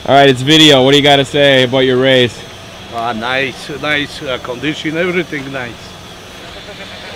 All right, it's video. What do you got to say about your race? Nice condition, everything nice.